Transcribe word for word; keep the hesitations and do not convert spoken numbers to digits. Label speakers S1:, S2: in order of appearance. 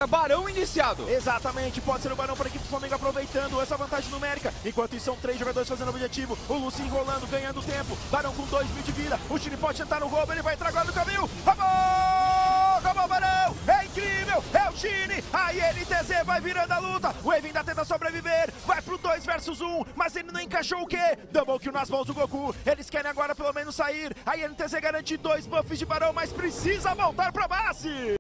S1: Barão iniciado.
S2: Exatamente, pode ser o Barão para a equipe do Flamengo aproveitando essa vantagem numérica. Enquanto isso são três jogadores fazendo o objetivo. O Lucy enrolando, ganhando tempo. Barão com dois mil de vida. O Chile pode tentar no roubo, ele vai entrar agora no caminho. Acabou! Acabou, Barão! É incrível! É o Chile! A I N T Z vai virando a luta. O Ev ainda tenta sobreviver. Vai pro dois versus um, mas ele não encaixou o quê? Double kill nas mãos do Goku. Eles querem agora pelo menos sair. A I N T Z garante dois buffs de Barão, mas precisa voltar pra base.